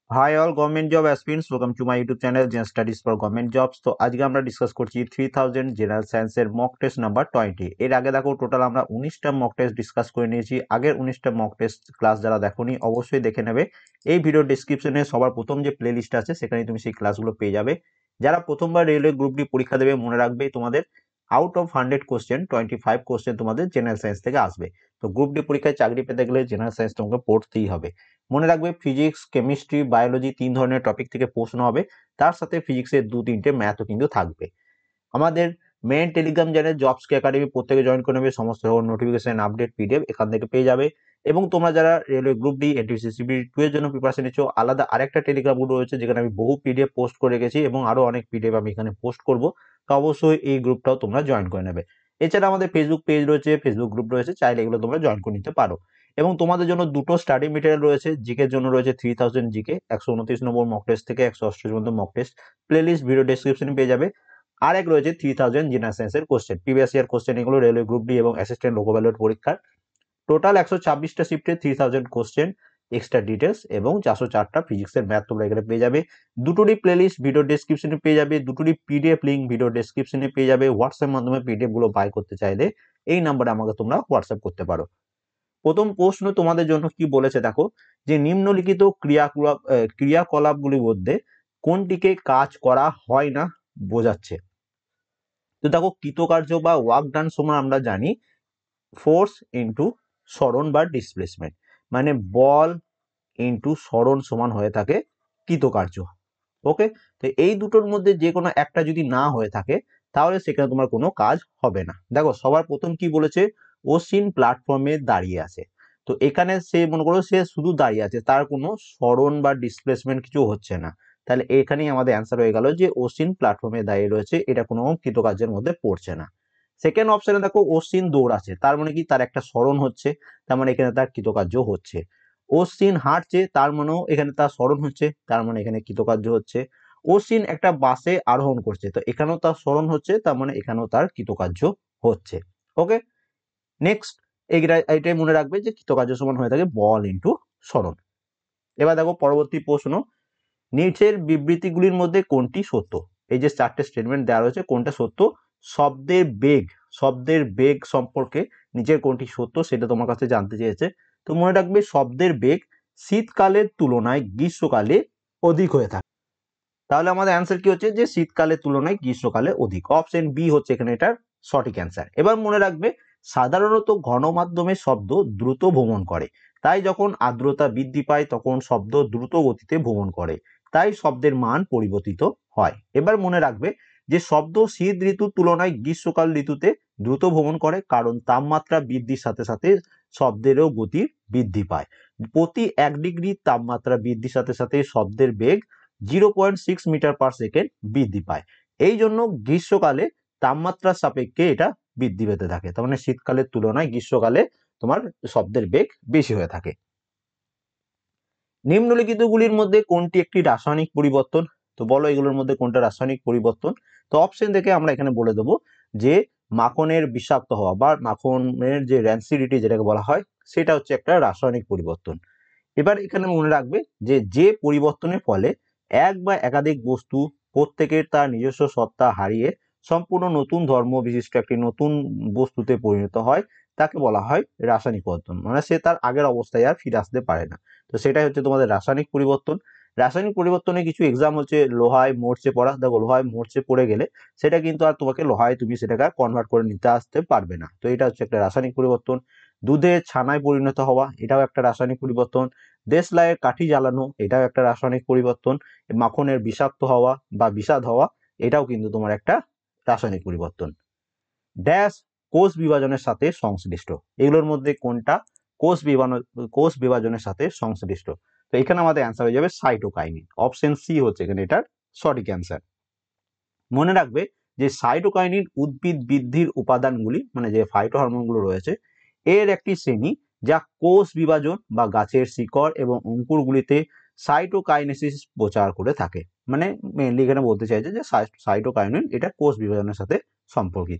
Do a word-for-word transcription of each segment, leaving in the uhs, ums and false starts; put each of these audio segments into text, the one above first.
High all government job aspirants, welcome to my YouTube channel Gen Studies for government jobs. তো আজকে আমরা discuss করছি three thousand general সায়েন্সের mock test number twenty. এর আগে দেখো টোটাল আমরা উনিশটা মক টেস্ট ডিসকাস করে নিয়েছি। আগের উনিশটা মক টেস্ট ক্লাস যারা দেখোনি অবশ্যই দেখে নেবে। এই ভিডিও ডিসক্রিপশনে সবার প্রথম যে প্লে লিস্ট আছে সেখানে তুমি সেই ক্লাসগুলো পেয়ে যাবে। যারা প্রথমবার রেলওয়ে গ্রুপ ডি পরীক্ষা দেবে মনে রাখবে তোমাদের out of hundred question twenty five question তোমাদের জেনারেল সায়েন্স থেকে আসবে। তো গ্রুপ ডি পরীক্ষায় চাকরি পেতে গেলে জেনারেল সায়েন্স তোমাকে পড়তেই হবে। মনে রাখবে ফিজিক্স, কেমিস্ট্রি, বায়োলজি তিন ধরনের টপিক থেকে প্রশ্ন হবে, তার সাথে ফিজিক্সের দু তিনটে ম্যাথও কিন্তু থাকবে। আমাদের main Telegram channel Jobs Academy প্রত্যেকে জয়েন করে নেবে, সমস্ত নোটিফিকেশন আপডেট পিডিএফ এখান থেকে পেয়ে যাবে। এবং তোমরা যারা railway group D NTPC two এর জন্য প্রিপারেশন নিচ্ছ, আলাদা আরেকটা টেলিগ্রাম গ্রুপ রয়েছে যেখানে আমি বহু পিডিএফ পোস্ট করে রেখেছি এবং আরো অনেক পিডিএফ আমি এখানে পোস্ট করব। তো অবশ্যই এই গ্রুপটাও তোমরা জয়েন করে নেবে। এছাড়া আমাদের ফেসবুক পেজ রয়েছে, ফেসবুক গ্রুপ রয়েছে, চাইলে এগুলো তোমরা জয়েন করে নিতে পারো। এবং তোমাদের জন্য দুটো স্টাডি মেটেরিয়াল রয়েছে। জিকের জন্য রয়েছে থ্রি থাউজেন্ড জিকে একশো উনত্রিশ নম্বর মক টেস্ট থেকে একশো অষ্টআশি নম্বর mock test playlist video ডেসক্রিপশনে পেয়ে যাবে। আর এক রয়েছে থ্রি থাউজেন্ড জেনারেল সায়েন্সের কোশ্চেন, প্রিভিয়াস ইয়ার কোশ্চেন, এগুলো রেলওয়ে গ্রুপ ডি এবং অ্যাসিস্ট্যান্ট লোকো পাইলট পরীক্ষার। টোটাল একশো ছাব্বিশটা শিফটে three thousand question, extra details এবং চারশো চারটা ফিজিক্সের ম্যাথ তোমরা এখানে পেয়ে যাবে। দুটোরই প্লেলিস্ট ভিডিও ডেসক্রিপশনে পেয়ে যাবে, দুটোরই পিডিএফ লিঙ্ক ভিডিও ডেসক্রিপশনে পেয়ে যাবে। হোয়াটসঅ্যাপ মাধ্যমে পিডিএফ গুলো বাই করতে চাইলে এই নাম্বারে আমাকে তোমরা হোয়াটসঅ্যাপ করতে পারো। প্রথম প্রশ্ন তোমাদের জন্য কি বলেছে দেখো, যে নিম্নলিখিত ক্রিয়াকলাপ ক্রিয়াকলাপগুলির মধ্যে কোনটিকে কাজ করা হয় না বোঝাচ্ছে। তো দেখো কৃতকার্য বা ওয়ার্ক ডান সমান আমরা জানি ফোর্স ইন্টু সরণ বা ডিসপ্লেসমেন্ট, মানে বল ইন্টু সরণ সমান হয়ে থাকে কৃতকার্য। ওকে, তো এই দুটোর মধ্যে যে কোনো একটা যদি না হয়ে থাকে তাহলে সেখানে তোমার কোনো কাজ হবে না। দেখো সবার প্রথম কি বলেছে, অসীন প্ল্যাটফর্মে দাঁড়িয়ে আছে। তো এখানে সে মনে করো সে শুধু দাঁড়িয়ে আছে, তার কোনো সরণ বা ডিসপ্লেসমেন্ট কিছু হচ্ছে না, তাহলে এখানেই আমাদের অ্যান্সার হয়ে গেল যে অসীন প্ল্যাটফর্মে দাঁড়িয়ে রয়েছে, এটা কোনো কৃতকার্যের মধ্যে পড়ছে না। সেকেন্ড অপশনে দেখো অসীন দৌড়াচ্ছে, তার মানে কি তার একটা সরণ হচ্ছে, তার মানে এখানে তার কৃতকার্য হচ্ছে। অশ্বিন হাঁটছে, তার মানেও এখানে তার স্মরণ হচ্ছে, তার মানে এখানে কৃতকার্য হচ্ছে। অশ্বিন একটা বাসে আরোহণ করছে, তো এখানেও তার স্মরণ হচ্ছে, তার মানে এখানেও তার কৃতকার্য হচ্ছে। ওকে, নেক্সট এইটাই মনে রাখবে যে কৃতকার্য সমান হয়ে থাকে বল ইন্টু স্মরণ। এবার দেখো পরবর্তী প্রশ্ন, নিচের বিবৃতিগুলির মধ্যে কোনটি সত্য। এই যে চারটে স্টেটমেন্ট দেওয়া রয়েছে কোনটা সত্য। শব্দের বেগ, শব্দের বেগ সম্পর্কে নিচের কোনটি সত্য সেটা তোমার কাছে জানতে চেয়েছে। তো মনে রাখবে শব্দের বেগ শীতকালের তুলনায় গ্রীষ্মকালে অধিক হয়ে থাকে। তাহলে আমাদের অ্যান্সার কি হচ্ছে যে শীতকালের তুলনায় গ্রীষ্মকালে অধিক। অপশন বি হচ্ছে এখানে এটার সঠিক অ্যান্সার। এবার মনে রাখবে সাধারণত গণমাধ্যমে শব্দ দ্রুত ভ্রমণ করে, তাই যখন আর্দ্রতা বৃদ্ধি পায় তখন শব্দ দ্রুত গতিতে ভ্রমণ করে, তাই শব্দের মান পরিবর্তিত হয়। এবার মনে রাখবে যে শব্দ শীত ঋতুর তুলনায় গ্রীষ্মকাল ঋতুতে দ্রুত ভ্রমণ করে, কারণ তাপমাত্রা বৃদ্ধির সাথে সাথে শব্দেরও গতি বৃদ্ধি পায়। প্রতি এক ডিগ্রি তাপমাত্রা বৃদ্ধির সাথে সাথে শব্দের বেগ zero point six metre per second বৃদ্ধি পায়। এই জন্য গ্রীষ্মকালে তাপমাত্রার সাপেক্ষে এটা বৃদ্ধি পেতে থাকে, তার মানে শীতকালের তুলনায় গ্রীষ্মকালে তোমার শব্দের বেগ বেশি হয়ে থাকে। নিম্নলিখিতগুলির মধ্যে কোনটি একটি রাসায়নিক পরিবর্তন। তো বলো এগুলোর মধ্যে কোনটা রাসায়নিক পরিবর্তন। তো অপশন থেকে আমরা এখানে বলে দেবো যে মাখনের বিষাক্ত হওয়া বা মাখনের যে র্যান্সিডিটি যেটাকে বলা হয় সেটা হচ্ছে একটা রাসায়নিক পরিবর্তন। এবার এখানে মনে রাখবে যে যে পরিবর্তনের ফলে এক বা একাধিক বস্তু প্রত্যেকের তার নিজস্ব সত্তা হারিয়ে সম্পূর্ণ নতুন ধর্ম বিশিষ্ট একটি নতুন বস্তুতে পরিণত হয় তাকে বলা হয় রাসায়নিক পরিবর্তন, মানে সে তার আগের অবস্থায় আর ফিরে আসতে পারে না। তো সেটাই হচ্ছে তোমাদের রাসায়নিক পরিবর্তন। রাসায়নিক পরিবর্তনের কিছু এক্সাম হচ্ছে লোহায় মরচে পড়া। দেখো লোহায় মরচে পড়ে গেলে সেটা কিন্তু আর তোমাকে লোহায় তুমি সেটাকে কনভার্ট করে নিতে আসতে পারবে না, তো এটা হচ্ছে একটা রাসায়নিক পরিবর্তন। দুধে ছানায় পরিণত হওয়া, এটাও একটা রাসায়নিক পরিবর্তন। দেশলাইয়ের কাঠি জ্বালানো, এটাও একটা রাসায়নিক পরিবর্তন। মাখনের বিষাক্ত হওয়া বা বিষাদ হওয়া, এটাও কিন্তু তোমার একটা রাসায়নিক পরিবর্তন। ড্যাশ কোষ বিভাজনের সাথে সংশ্লিষ্ট, এগুলোর মধ্যে কোনটা কোষ বিভাজন কোষ বিভাজনের সাথে সংশ্লিষ্ট। তো এখানে আমাদের অ্যান্সার হয়ে যাবে সাইটোকাইনিন। অপশন সি হচ্ছে এখানে এটার সঠিক অ্যান্সার। মনে রাখবে যে সাইটোকাইনিন উদ্ভিদ বৃদ্ধির উপাদানগুলি, মানে যে ফাইটো হরমোনগুলো রয়েছে এর একটি শ্রেণী, যা কোষ বিভাজন বা গাছের শিকড় এবং অঙ্কুরগুলিতে সাইটোকাইনেসিস প্রচার করে থাকে। মানে মেইনলি এখানে বলতে চাইছে যে সাইটোকাইনিন এটা কোষ বিভাজনের সাথে সম্পর্কিত।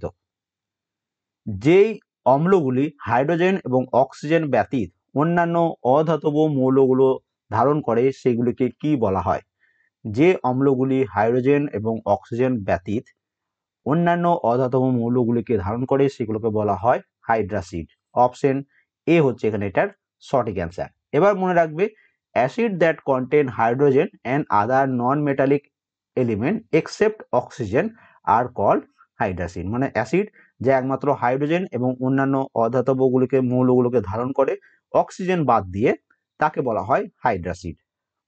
যেই অম্লগুলি হাইড্রোজেন এবং অক্সিজেন ব্যতীত অন্যান্য অধাতব মৌলগুলো ধারণ করে সেগুলিকে কি বলা হয়? যে অম্লগুলি হাইড্রোজেন এবং অক্সিজেন ব্যতীত অন্যান্য অধাতব মৌলগুলিকে ধারণ করে সেগুলোকে বলা হয় হাইড্রাসিড। অপশন এ হচ্ছে এখানে এটার সঠিক অ্যান্সার। এবার মনে রাখবে acid that contain hydrogen and other non metallic element except oxygen are called hydracid. মানে অ্যাসিড যা একমাত্র হাইড্রোজেন এবং অন্যান্য অধাতবগুলিকে মৌলগুলোকে ধারণ করে অক্সিজেন বাদ দিয়ে তাকে বলা হয় হাইড্রাসিড।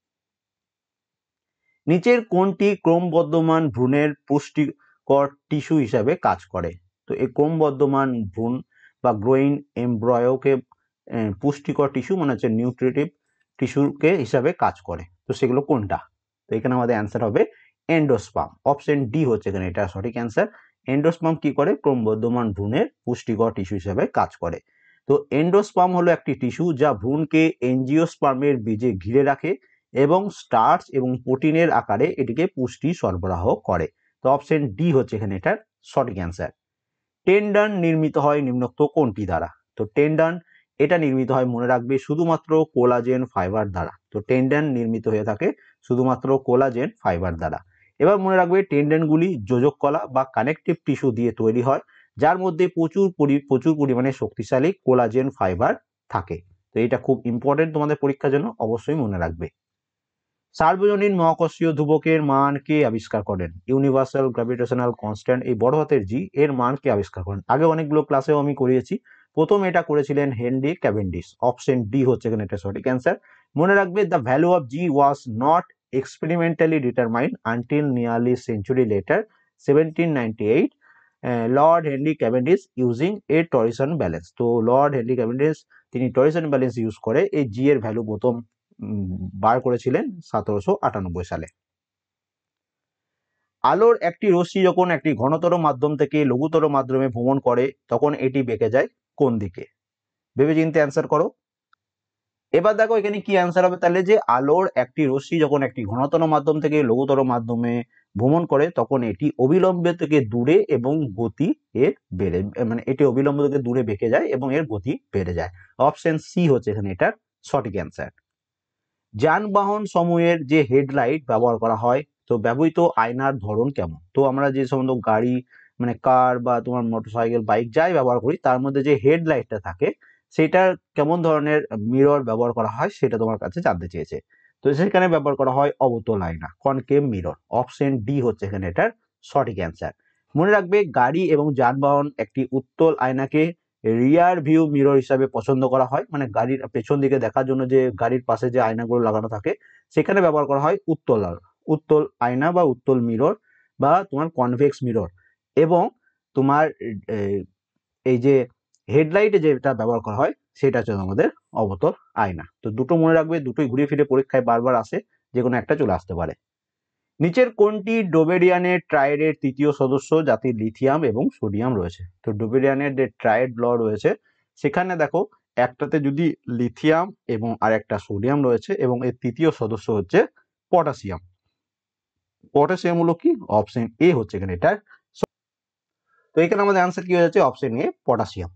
নিচের কোনটি ক্রমবর্ধমান ভ্রূণের পুষ্টিকর টিস্যু হিসাবে কাজ করে? তো এই ক্রমবর্ধমান ভ্রূণ বা গ্রোয়িং এমব্রয়োকে পুষ্টিকর টিস্যু মানে হচ্ছে নিউট্রিটিভ টিস্যুকে হিসাবে কাজ করে। তো সেগুলো কোনটা? তো এখানে আমাদের অ্যান্সার হবে এন্ডোস্পার্ম। অপশন ডি হচ্ছে এখানে এটা সঠিক অ্যান্সার। এন্ডোস্পার্ম কি করে? ক্রমবর্ধমান ভ্রূণের পুষ্টিকর টিস্যু হিসাবে কাজ করে। তো এন্ডোস্পার্ম হলো একটি টিস্যু যা ভ্রূণকে এনজিওস্পার্মের বীজে ঘিরে রাখে এবং স্টার্চ এবং প্রোটিনের আকারে এটিকে পুষ্টি সরবরাহ করে। তো অপশন ডি হচ্ছে এখানে এটার সঠিক অ্যান্সার। টেন্ডন নির্মিত হয় নিম্নোক্ত কোনটি দ্বারা? তো টেন্ডন এটা নির্মিত হয় মনে রাখবে শুধুমাত্র কোলাজেন ফাইবার দ্বারা। তো টেন্ডন নির্মিত হয়ে থাকে শুধুমাত্র কোলাজেন ফাইবার দ্বারা। এবার মনে রাখবে টেন্ডনগুলি যোজক কলা বা কানেকটিভ টিস্যু দিয়ে তৈরি হয় যার মধ্যে প্রচুর পরি প্রচুর পরিমাণে শক্তিশালী কোলাজেন ফাইবার থাকে। তো এটা খুব ইম্পর্টেন্ট তোমাদের পরীক্ষার জন্য, অবশ্যই মনে রাখবে। সার্বজনীন মহাকর্ষীয় ধ্রুবকের মান কে আবিষ্কার করেন? ইউনিভার্সাল গ্র্যাভিটেশনাল কনস্ট্যান্ট এই বড় হাতের জি এর মান কে আবিষ্কার করেন? আগে অনেকগুলো ক্লাসেও আমি করিয়েছি। প্রথম এটা করেছিলেন হেনরি ক্যাভেন্ডিশ। অপশন ডি হচ্ছে এখানে এটা সঠিক অ্যান্সার। মনে রাখবে the value of G was not experimentally determined until nearly century later seventeen ninety eight Lord Henry Cavendish using a torsion balance. তো লর্ড হেনরি ক্যাভেন্ডিশ তিনি টরিসন ব্যালেন্স ইউজ করে এই জি এর ভ্যালু প্রথম বার করেছিলেন সতেরোশো আটানব্বই সালে। আলোর একটি রশ্মি যখন একটি ঘনতর মাধ্যম থেকে লঘুতর মাধ্যমে ভ্রমণ করে তখন এটি বেঁকে যায় কোন দিকে? ভেবে চিন্তে অ্যান্সার করো। এবার দেখো এখানে কি অ্যান্সার হবে তাহলে, যে আলোর একটি রশ্মি যখন একটি ঘনতর মাধ্যম থেকে লঘুতর মাধ্যমে ভ্রমণ করে তখন এটি অবিলম্ব থেকে দূরে এবং গতি এর বেড়ে মানে এটি অবিলম্ব থেকে দূরে বেঁকে যায় এবং এর গতি বেড়ে যায়। অপশন সি হচ্ছে এখানে এটার সঠিক অ্যান্সার। যানবাহন সমূহের যে হেডলাইট ব্যবহার করা হয় তো ব্যবহৃত আয়নার ধরন কেমন? তো আমরা যে সমস্ত গাড়ি মানে কার বা তোমার মোটরসাইকেল বাইক যাই ব্যবহার করি তার মধ্যে যে হেডলাইটটা থাকে সেটার কেমন ধরনের মিরর ব্যবহার করা হয় সেটা তোমার কাছে জানতে চেয়েছে। তো সেখানে ব্যবহার করা হয় অবতল আয়না, কনকেভ মিরর। অপশন ডি হচ্ছে এখানে এটার সঠিক অ্যান্সার। মনে রাখবে গাড়ি এবং যানবাহন একটি উত্তল আয়নাকে রিয়ার ভিউ মিরর হিসাবে পছন্দ করা হয়, মানে গাড়ির পেছন দিকে দেখার জন্য যে গাড়ির পাশে যে আয়নাগুলো লাগানো থাকে সেখানে ব্যবহার করা হয় উত্তল উত্তল আয়না বা উত্তল মিরর বা তোমার কনভেক্স মিরর। এবং তোমার এই যে হেডলাইটে যেটা ব্যবহার করা হয় সেটা হচ্ছে আমাদের অবতল আয়না। তো দুটো মনে রাখবে, দুটোই ঘুরে ফিরে পরীক্ষায় বারবার আসে, যে কোনো একটা চলে আসতে পারে। নিচের কোনটি ডোবেরিয়ানের ট্রায়েডের তৃতীয় সদস্য যাতে লিথিয়াম এবং সোডিয়াম রয়েছে? তো ডোবেরিয়ানের যে ট্রায়েড ল রয়েছে সেখানে দেখো একটাতে যদি লিথিয়াম এবং আর একটা সোডিয়াম রয়েছে এবং এর তৃতীয় সদস্য হচ্ছে পটাশিয়াম। পটাশিয়াম হলো কি? অপশন এ হচ্ছে এখানে এটার। তো এখানে আমাদের আনসার কি হয়ে যাচ্ছে? Option A potassium.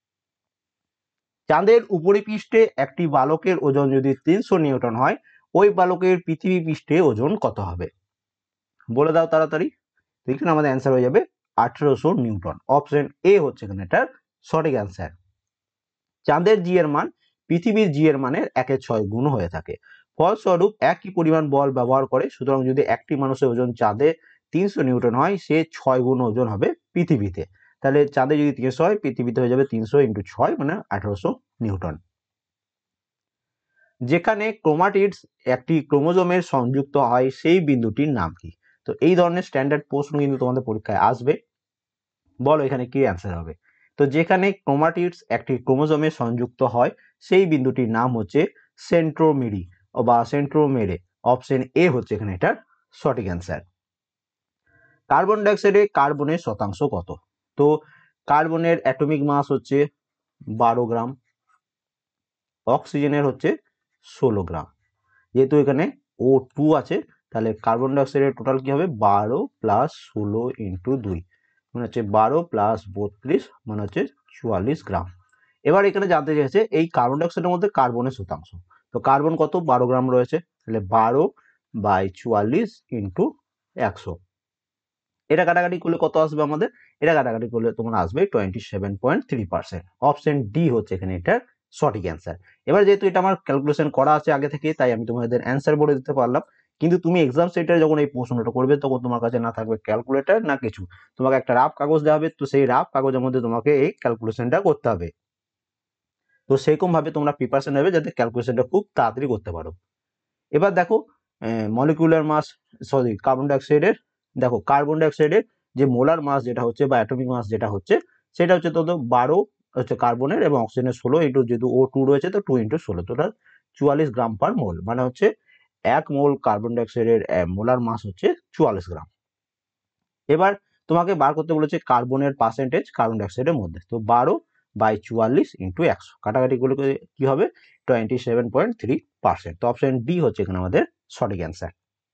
চাঁদের উপরিপৃষ্ঠে একটি বালকের ওজন যদি তিনশো নিউটন হয় ওই বালকের পৃথিবী পৃষ্ঠে ওজন কত হবে? বলে দাও তাড়াতাড়ি। তো এখানে আমাদের অ্যান্সার হয়ে যাবে আঠেরোশো নিউটন। অপশন এ হচ্ছে এখানে এটার সঠিক অ্যান্সার। চাঁদের জি এর মান পৃথিবীর জি এর মানের একের ছয় গুণ হয়ে থাকে। ফলস্বরূপ একই পরিমাণ বল ব্যবহার করে, সুতরাং যদি একটি মানুষের ওজন চাঁদে তিনশো নিউটন হয় সে ছয় গুণ ওজন হবে পৃথিবীতে। তাহলে চাঁদে যদি তিনশো হয় পৃথিবীতে হয়ে যাবে তিনশো ইন্টু ছয় মানে আঠারোশো নিউটন। যেখানে ক্রোমাটিডস একটি ক্রোমোজোমের সংযুক্ত হয় সেই বিন্দুটির নাম কি? তো এই ধরনের স্ট্যান্ডার্ড প্রশ্ন কিন্তু তোমাদের পরীক্ষায় আসবে। বলো এখানে কি অ্যান্সার হবে? তো যেখানে ক্রোমাটিডস একটি ক্রোমোজোমে সংযুক্ত হয় সেই বিন্দুটির নাম হচ্ছে সেন্ট্রোমেরি বা সেন্ট্রোমেরে। অপশন এ হচ্ছে এখানে এটার সঠিক অ্যান্সার। কার্বন ডাইঅক্সাইডে কার্বনের শতাংশ কত? তো কার্বনের অ্যাটমিক মাস হচ্ছে বারো গ্রাম, অক্সিজেনের হচ্ছে ষোলো গ্রাম। যেহেতু এখানে ও টু আছে তাহলে কার্বন ডাইঅক্সাইডের টোটাল কি হবে? বারো প্লাস ষোলো ইন্টু দুই মানে হচ্ছে বারো প্লাস বত্রিশ মানে হচ্ছে চুয়াল্লিশ গ্রাম। এবার এখানে জানতে চাইছে এই কার্বন ডাইঅক্সাইডের মধ্যে কার্বনের শতাংশ। তো তো কার্বন কত, বারো গ্রাম রয়েছে, তাহলে বারো বাই চুয়াল্লিশ ইন্টু একশো। এটা কাটাকাটি করলে কত আসবে আমাদের, এটা কাটাকাটি করলে তোমার আসবে twenty seven point three percent. Option D হচ্ছে এখানে এটার সঠিক অ্যান্সার। এবার যেহেতু এটা আমার ক্যালকুলেশন করা আছে আগে থেকে, তাই আমি তোমাদের অ্যান্সার বলে দিতে পারলাম। কিন্তু তুমি এক্সাম সেন্টারে যখন এই প্রশ্নটা করবে তখন তোমার কাছে না থাকবে ক্যালকুলেটর না কিছু, তোমাকে একটা রাফ কাগজ দেওয়া হবে, তো সেই রাফ কাগজের মধ্যে তোমাকে এই ক্যালকুলেশনটা করতে হবে। তো সেরকম ভাবে তোমরা প্রিপারেশন নেবে যাতে ক্যালকুলেশনটা খুব তাড়াতাড়ি করতে পারো। এবার দেখো মলিকুলার মাস, সরি কার্বন ডাইঅক্সাইডের, দেখো কার্বন ডাইঅক্সাইডের যে মোলার মাস যেটা হচ্ছে বা অ্যাটমিক মাস যেটা হচ্ছে সেটা হচ্ছে তো বারো হচ্ছে কার্বনের এবং অক্সিজেনের ষোলো, ইন্টু যেহেতু ও টু রয়েছে তো টু ইন্টু ষোলো, টোটাল চুয়াল্লিশ গ্রাম পার মোল, মানে হচ্ছে এক মোল কার্বন ডাইঅক্সাইডের মোলার মাস হচ্ছে চুয়াল্লিশ গ্রাম। এবার তোমাকে বার করতে বলেছে কার্বনের পার্সেন্টেজ কার্বন ডাইঅক্সাইডের মধ্যে, তো বারো বাই চুয়াল্লিশ ইন্টু একশো, কাটাকাটি গুলো কি হবে twenty seven point three percent. তো অপশন ডি হচ্ছে এখানে আমাদের সঠিক অ্যান্সার।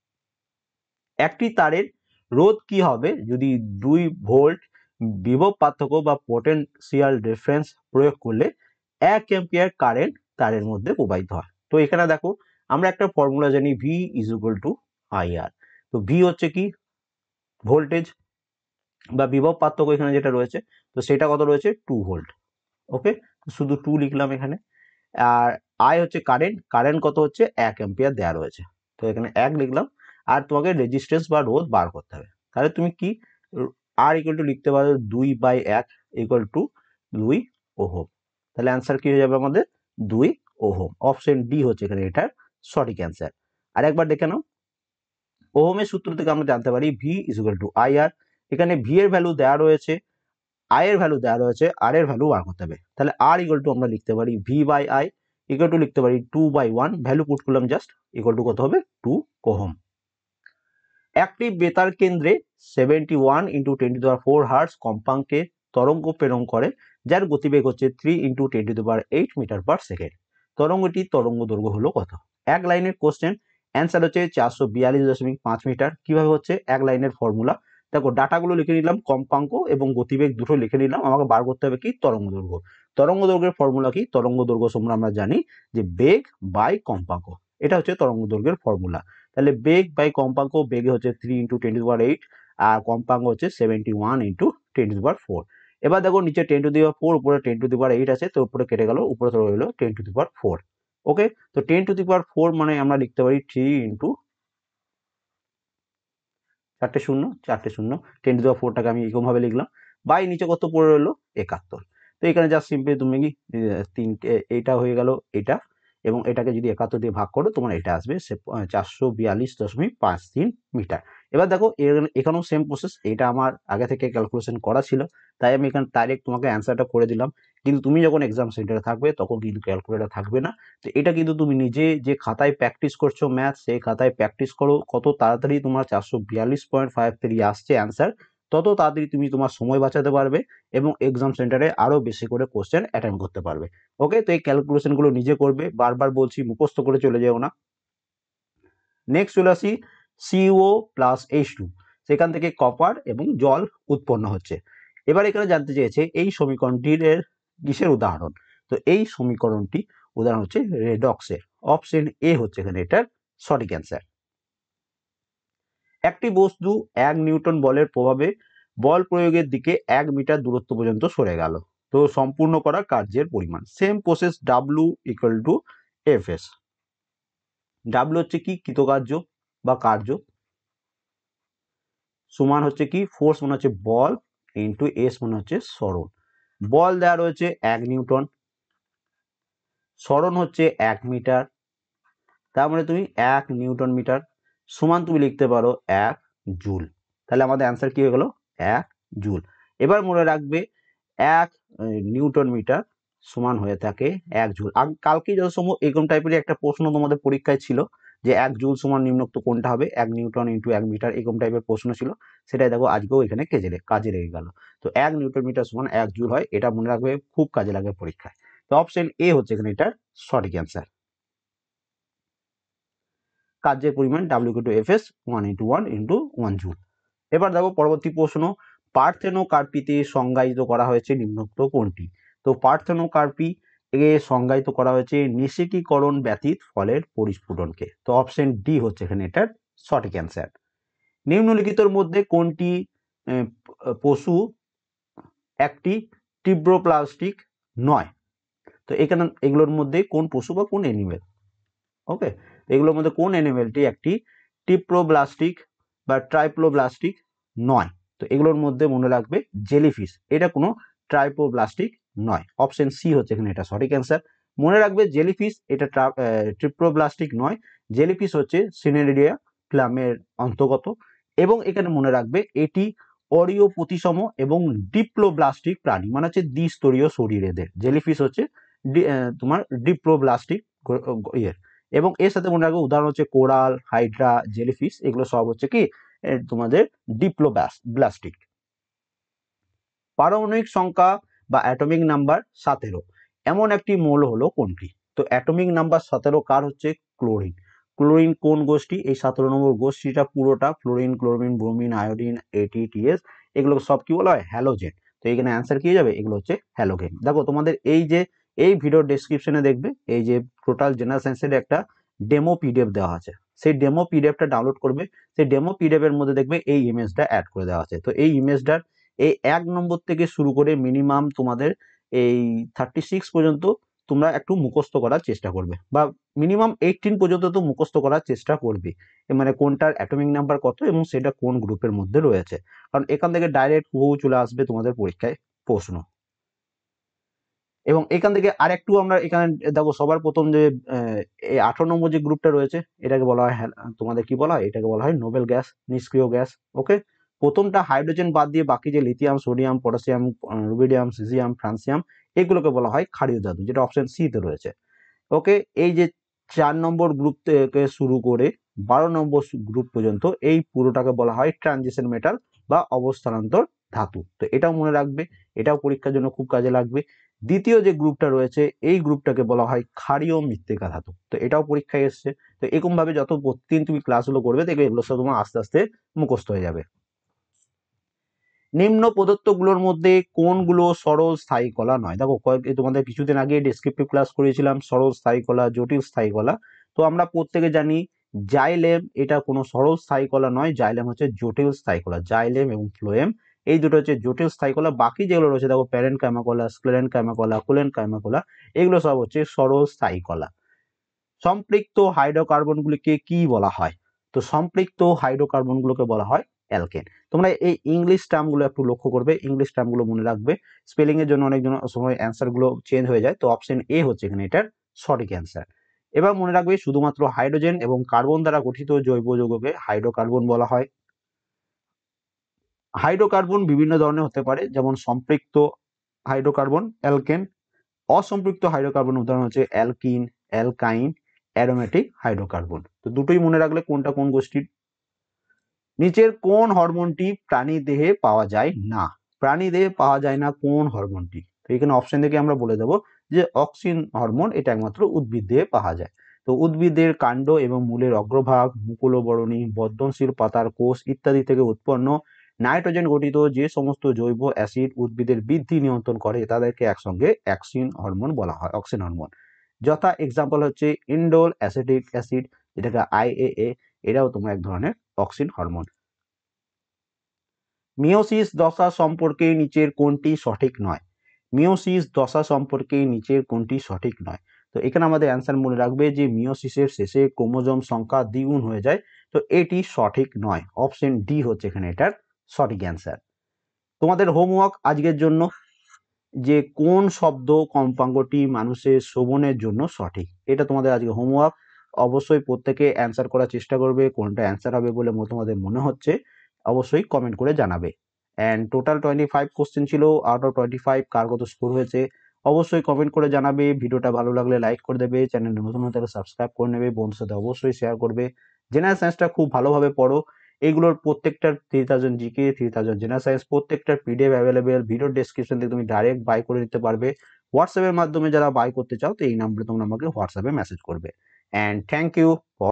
একটি তারের রোধ কি হবে যদি দুই ভোল্ট বিভব পার্থক্য বা পোটেনশিয়াল ডিফারেন্স প্রয়োগ করলে এক অ্যাম্পিয়ার কারেন্ট তারের মধ্যে প্রবাহিত হয়। তো এখানে দেখো আমরা একটা ফর্মুলা জানি, V is equal to I R. তো ভি হচ্ছে কি ভোল্টেজ বা বিভব পার্থক্য এখানে যেটা রয়েছে, তো সেটা কত রয়েছে টু ভোল্ট। ওকে, শুধু টু লিখলাম এখানে। আর আই হচ্ছে কারেন্ট, কারেন্ট কত হচ্ছে এক অ্যাম্পিয়ার দেওয়া রয়েছে, তো এখানে এক লিখলাম। আর তোমাকে রেজিস্ট্যান্স বা রোধ বার করতে হবে, তাহলে তুমি কি আর ইকুয়াল টু লিখতে পারো দুই বাই এক ইকুয়াল টু দুই ওহম। তাহলে অ্যান্সার কি হয়ে যাবে আমাদের দুই ওহম। অপশন ডি হচ্ছে এখানে এটার সঠিক অ্যান্সার। আর একবার দেখে নাও, ওহমের সূত্র থেকে আমরা জানতে পারি V is equal to I R. এখানে ভি এর ভ্যালু দেওয়া রয়েছে, আই এর ভ্যালু দেওয়া রয়েছে, আর এর ভ্যালু বার করতে হবে। তাহলে আর ইকুয়াল টু আমরা লিখতে পারি V by I equal to লিখতে পারি two by one, value put করলাম জাস্ট, ইকুয়াল টু কত হবে টু ওহম। একটি বেতার কেন্দ্রে seventy one into ten to the power four hertz কম্পাঙ্কে তরঙ্গ প্রেরণ করে, যার গতিবেগ হচ্ছে three into ten to the power eight metre per second. তরঙ্গটির তরঙ্গ দৈর্ঘ্য হলো কত? এক লাইনের কোশ্চেন, অ্যান্সার হচ্ছে চারশো বিয়াল্লিশ দশমিক পাঁচ মিটার। কিভাবে হচ্ছে এক লাইনের ফর্মুলা, দেখো ডাটাগুলো লিখে নিলাম, কম্পাঙ্ক এবং গতিবেগ দুটো লিখে নিলাম, আমাকে বার করতে হবে কি তরঙ্গ দৈর্ঘ্য। তরঙ্গ দৈর্ঘ্যের ফর্মুলা কি, তরঙ্গ দৈর্ঘ্য তোমরা আমরা জানি যে বেগ বাই কম্পাঙ্ক, এটা হচ্ছে তরঙ্গ দৈর্ঘ্যের ফর্মুলা। তাহলে বেগ বাই কম্পাঙ্ক, বেগে হচ্ছে three into ten to the power eight, আর কম্পাঙ্ক হচ্ছে seventy one into ten to the power four. এবার দেখো নিচে ten to the power four, উপরে ten to the power eight আছে, তো উপরে কেটে গেল, উপরে তো রইল ten to the power four. Okay, তো ten to the power four মানে আমরা লিখতে পারি থ্রি ইন্টু চারটে শূন্য, চারটে শূন্য, টেন টু দি পাওয়ার ফোরটাকে আমি এরকম ভাবে লিখলাম, বাই নিচে কত পড়ে রইলো একাত্তর। তো এখানে জাস্ট সিম্পলি তুমি কি তিনটে, এইটা হয়ে গেল এটা, এবং এটাকে যদি একাত্তর দিয়ে ভাগ করো তোমার এটা আসবে চারশো বিয়াল্লিশ দশমিক পাঁচ তিন মিটার। এবার দেখো এখানেও সেম প্রসেস, এটা আমার আগে থেকে ক্যালকুলেশন করা ছিল, তাই আমি এখানে ডাইরেক্ট তোমাকে অ্যান্সারটা করে দিলাম। কিন্তু তুমি যখন এক্সাম সেন্টারে থাকবে তখন কিন্তু ক্যালকুলেটর থাকবে না, তো এটা কিন্তু তুমি নিজে যে খাতায় প্র্যাকটিস করছো ম্যাথ, সেই খাতায় প্র্যাকটিস করো, কত তাড়াতাড়ি তোমার চারশো বিয়াল্লিশ পয়েন্ট ফাইভ থ্রি আসছে অ্যান্সার, তত তাড়াতাড়ি তুমি তোমার সময় বাঁচাতে পারবে এবং এক্সাম সেন্টারে আরো বেশি করে কোশ্চেন অ্যাটেন্ড করতে পারবে। ওকে, তো এই ক্যালকুলেশন গুলো নিজে করবে, বারবার বলছি মুখস্থ করে চলে যেও না। নেক্সট চলে আসি সিও প্লাস এইচ টু, সেখান থেকে কপার এবং জল উৎপন্ন হচ্ছে। এবার এখানে জানতে চেয়েছে এই সমীকরণটির কিসের উদাহরণ, তো এই সমীকরণটি উদাহরণ হচ্ছে রেডক্সের। অপশন এ হচ্ছে এখানে এটার সঠিক অ্যান্সার। একটি বস্তু এক নিউটন বলের প্রভাবে বল প্রয়োগের দিকে এক মিটার দূরত্ব পর্যন্ত সরে গেল, তো সম্পূর্ণ করা কার্যের পরিমাণ, same process W equal to F S. W হচ্ছে কি কৃতকার্য বা কার্য, সমান হচ্ছে কি ফোর্স মানে হচ্ছে বল ইন্টু এস মানে হচ্ছে সরণ। বল দেওয়া রয়েছে এক নিউটন, সরণ হচ্ছে এক মিটার, তার মানে তুমি এক নিউটন মিটার সমান তুমি লিখতে পারো এক জুল। তাহলে আমাদের অ্যান্সার কি হয়ে গেল এক জুল। এবার মনে রাখবে এক নিউটন মিটার সমান হয়ে থাকে এক জুল। কালকে যত সময় এরকম টাইপের একটা প্রশ্ন তোমাদের পরীক্ষায় ছিল যে এক জুল সমান নিম্নোক্ত কোনটা হবে, এক নিউটন ইন্টু এক মিটার, এরকম টাইপের প্রশ্ন ছিল, সেটাই দেখো আজকেও এখানে কাজে কাজে লেগে গেল। তো এক নিউটন মিটার সমান এক জুল হয়, এটা মনে রাখবে, খুব কাজে লাগবে পরীক্ষায়। তো অপশন এ হচ্ছে এখানে এটার সঠিক অ্যান্সার। কার্যের পরিমাণ W equal to F S one into one into one joule. এবার দেখো পরবর্তী প্রশ্ন, পার্থেনোকার্পিতে সংজ্ঞায়িত করা হয়েছে নিম্নোক্ত কোনটি। তো পার্থেনোকার্পি এ সংজ্ঞায়িত করা হয়েছে নিষেকীকরণ ব্যতীত ফলের পরিস্ফুটনকে। তো অপশন ডি হচ্ছে এখানে এটার সঠিক অ্যান্সার। নিম্নলিখিতর মধ্যে কোনটি পশু একটি টিব্রোপ্লাস্টিক নয়? তো এখানে এগুলোর মধ্যে কোন পশু বা কোন অ্যানিমেল, ওকে, এগুলোর মধ্যে কোন অ্যানিমেলটি একটি টিপ্রোব্লাস্টিক বা ট্রাইপ্লোব্লাস্টিক নয়? তো এগুলোর মধ্যে মনে রাখবে জেলিফিশ, এটা কোনো ট্রাইপ্লোব্লাস্টিক নয়। অপশন সি হচ্ছে এখানে এটা সঠিক অ্যান্সার। মনে রাখবে জেলিফিশ এটা ট্রিপ্রোব্লাস্টিক নয়, জেলিফিশ হচ্ছে সিনেরিডিয়া ক্লামের অন্তর্গত, এবং এখানে মনে রাখবে এটি অরিও প্রতিসম এবং ডিপ্লোব্লাস্টিক প্রাণী, মানে হচ্ছে দ্বিস্তরীয় শরীর এদের। জেলিফিশ হচ্ছে তোমার ডিপ্লোব্লাস্টিক ইয়ের, এবং এর সাথে মনে রাখবে উদাহরণ হচ্ছে কোরাল, হাইড্রা, জেলিফিশ, এগুলো সব হচ্ছে কি তোমাদের ডিপ্লোব্লাস্টিক। পারমাণবিক সংখ্যা বা অ্যাটমিক নাম্বার সতেরো এমন একটি মৌল হলো কোনটি? তো অ্যাটমিক নাম্বার সতেরো কার হচ্ছে? ক্লোরিন। ক্লোরিন কোন গোষ্ঠী? এই সতেরো নম্বর গোষ্ঠীটা পুরোটা fluorine, chlorine, bromine, iodine, A T, T S, এগুলো সব কি বলা হয়? হ্যালোজেন। তো এখানে অ্যান্সার কি হয়ে যাবে? এগুলো হচ্ছে হ্যালোজেন। দেখো তোমাদের এই যে এই ভিডিও ডেসক্রিপশনে দেখবে এই যে টোটাল জেনারেল সায়েন্সের একটা ডেমো পিডিএফ দেওয়া আছে, সেই ডেমো পিডিএফটা ডাউনলোড করবে, সেই ডেমো পিডিএফ এর মধ্যে দেখবে এই ইমেজটা অ্যাড করে দেওয়া আছে। তো এই ইমেজটার এই এক নম্বর থেকে শুরু করে মিনিমাম তোমাদের এই থার্টি সিক্স পর্যন্ত তোমরা একটু মুখস্থ করার চেষ্টা করবে, বা মিনিমাম এইটিন পর্যন্ত তো মুখস্থ করার চেষ্টা করবে, মানে কোনটার অ্যাটমিক নাম্বার কত এবং সেটা কোন গ্রুপের মধ্যে রয়েছে, কারণ এখান থেকে ডাইরেক্ট হুবহু চলে আসবে তোমাদের পরীক্ষায় প্রশ্ন। এবং এখান থেকে আরেকটু আমরা এখানে দেখো সবার প্রথম যে এই আঠারো নম্বর যে গ্রুপটা রয়েছে এটাকে বলা হয়, তোমাদের কি বলা হয়? এটাকে বলা হয় নোবেল গ্যাস, নিষ্ক্রিয় গ্যাস। ওকে, প্রথমটা হাইড্রোজেন বাদ দিয়ে বাকি যে lithium, sodium, potassium, rubidium, caesium, francium, এগুলোকে বলা হয় ক্ষারীয় ধাতু, যেটা অপশন সি তে রয়েছে। ওকে, এই যে চার নম্বর গ্রুপ থেকে শুরু করে বারো নম্বর গ্রুপ পর্যন্ত এই পুরোটাকে বলা হয় ট্রানজিশন মেটাল বা অবস্থানান্তর ধাতু। তো এটাও মনে রাখবে, এটাও পরীক্ষার জন্য খুব কাজে লাগবে। দ্বিতীয় যে গ্রুপটা রয়েছে এই গ্রুপটাকে বলা হয় ক্ষারীয় মৃত্তিকা ধাতু। তো এটাও পরীক্ষায় এসছে। তো এরকম ভাবে যত প্রতিদিন তুমি ক্লাসগুলো করবে দেখবে এগুলো সব তোমার আস্তে আস্তে মুখস্থ হয়ে যাবে। নিম্ন প্রদত্তগুলোর মধ্যে কোনগুলো সরল স্থায়ী কলা নয়? দেখো তোমাদের কিছুদিন আগে ডেসক্রিপটিভ ক্লাস করেছিলাম সরল স্থায়ী কলা, জটিল স্থায়ী কলা। তো আমরা প্রত্যেকে জানি জাইলেম এটা কোনো সরল স্থায়ী কলা নয়, জাইলেম হচ্ছে জটিল স্থায়ী কলা। জাইলেম এবং ফ্লোয়েম এই দুটো হচ্ছে জটিল স্থায়ী কলা। বাকি যেগুলো রয়েছে দেখো প্যারেনকাইমা কলা, স্ক্লেরেনকাইমা কলা, কোলেনকাইমা কলা, এগুলো সব হচ্ছে সরল স্থায়ী কলা। সম্পৃক্ত হাইড্রোকার্বনগুলিকে কি বলা হয়? তো সম্পৃক্ত হাইড্রোকার্বনগুলোকে বলা হয় অ্যালকেন। তোমরা এই ইংলিশ টার্মগুলো একটু লক্ষ্য করবে, ইংলিশ টার্মগুলো মনে রাখবে, স্পেলিং এর জন্য অনেক সময় অ্যান্সার গুলো চেঞ্জ হয়ে যায়। তো অপশন এ হচ্ছে এখানে এটার সঠিক অ্যান্সার। এবার মনে রাখবে শুধুমাত্র হাইড্রোজেন এবং কার্বন দ্বারা গঠিত জৈব যৌগকে হাইড্রোকার্বন বলা হয়। হাইড্রোকার্বন বিভিন্ন ধরনের হতে পারে, যেমন সম্পৃক্ত হাইড্রোকার্বন অ্যালকেন, অসম্পৃক্ত হাইড্রোকার্বন উদাহরণ হচ্ছে অ্যালকিন, অ্যালকাইন, অ্যারোমেটিক হাইড্রোকার্বন। তো দুটোই মনে রাখলে কোনটা কোন গোষ্ঠীর। নিচের কোন হরমোনটি প্রাণী দেহে পাওয়া যায় না? প্রাণী দেহে পাওয়া যায় না কোন হরমোনটি? তো এখানে অপশন থেকে আমরা বলে দেবো যে অক্সিন হরমোন এটা একমাত্র উদ্ভিদ দেহে পাওয়া যায়। তো উদ্ভিদের কাণ্ড এবং মূলের অগ্রভাগ, মুকুলবরণী, বর্ধনশীল পাতার কোষ ইত্যাদি থেকে উৎপন্ন নাইট্রোজেন গঠিত যে সমস্ত জৈব অ্যাসিড উদ্ভিদের বৃদ্ধি নিয়ন্ত্রণ করে তাদেরকে একসঙ্গে অক্সিন হরমোন বলা হয়, অক্সিন হরমোন। যথা এক্সাম্পল হচ্ছে ইন্ডোল অ্যাসিটিক অ্যাসিড, যেটাকে আইএএ, এটাও তোমার এক ধরনের অক্সিন হরমোন। মিওসিস দশা সম্পর্কে নিচের কোনটি সঠিক নয়? মিওসিস দশা সম্পর্কে নিচের কোনটি সঠিক নয়? তো এখানে আমাদের অ্যান্সার মনে রাখবে যে মিওসিসের শেষে ক্রোমোজোম সংখ্যা দ্বিগুণ হয়ে যায়। তো এটি সঠিক নয়। অপশন ডি হচ্ছে এখানে এটার সঠিক অ্যান্সার। তোমাদের হোমওয়ার্ক আজকের জন্য যে কোন শব্দ কম্পাঙ্গটি মানুষের শ্রবণের জন্য সঠিক, এটা তোমাদের আজকে হোমওয়ার্ক। অবশ্যই প্রত্যেকে অ্যান্সার করার চেষ্টা করবে, কোনটা অ্যান্সার হবে বলে তোমাদের মনে হচ্ছে অবশ্যই কমেন্ট করে জানাবে। And total twenty five question ছিল, আউট অফ টোয়েন্টি ফাইভ কার কত স্কোর হয়েছে অবশ্যই কমেন্ট করে জানাবে। ভিডিওটা ভালো লাগলে লাইক করে দেবে, চ্যানেল নতুন হতে সাবস্ক্রাইব করে নেবে, বন্ধুর সাথে অবশ্যই শেয়ার করবে। জেনারেল সায়েন্সটা খুব ভালোভাবে পড়ো, এইগুলোর প্রত্যেকটার three thousand GK, three thousand general science প্রত্যেকটার পিডিএফ অ্যাভেলেবেল, ভিডিও ডেসক্রিপশন থেকে তুমি ডাইরেক্ট বাই করে নিতে পারবে। হোয়াটসঅ্যাপের মাধ্যমে যারা বাই করতে চাও তো এই নাম্বারে তোমরা আমাকে হোয়াটসঅ্যাপে মেসেজ করবে। And thank you.